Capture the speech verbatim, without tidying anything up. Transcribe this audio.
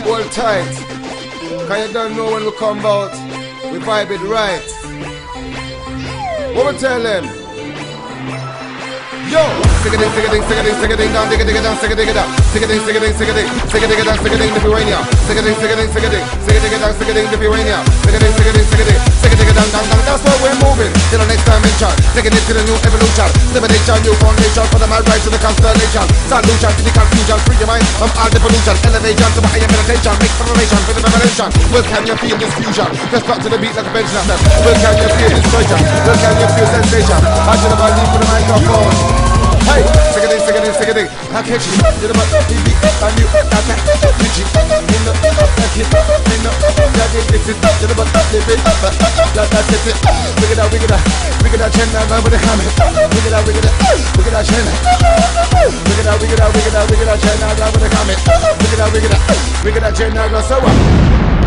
Hold tight, cause you don't know when we come out. We vibe it right. What we tell them? Yo! Sick-a-ding, sick-a-ding, sick-a-ding, sick-a-ding down, dig-a-dig-a down, sick-a-dig-a down, sick-a-ding, sick-a-ding, sick-a-ding, sick-a-dig-a down, sick-a-ding the uranium, sick-a-ding, sick-a-ding, sick-a-ding, sick-a-dig-a down, sick-a-ding the uranium, sick-a-ding, sick-a-ding, sick-a-ding, sick-a-dig-a down, down, down. That's where we're moving till the next dimension, taking it to the new evolution, civilization, new foundation for the man right to the constellation, solution to the confusion, free your mind from all the pollution, elevation to the higher meditation, make preparation for the revelation. Well, can you feel this fusion? Let's start to the beat like a bench now. Well, can you feel this pleasure? Well, can you feel sensation? I should have leave for the microphone. Hey, sick-a-ding, sick-a-ding, sick-a-ding. I catch you, you're about to be a new attack. Digi, you know, I can't, you know, I get this, you're about to live it. That's it. Look at that, look at that, look at that chin, I'm over the comment. Look at that, look at that, look at that chin. Look at that, look at that, look at that, look at that chin, I'm over the comment. Look at that, look at that, look at that chin, I'm so what?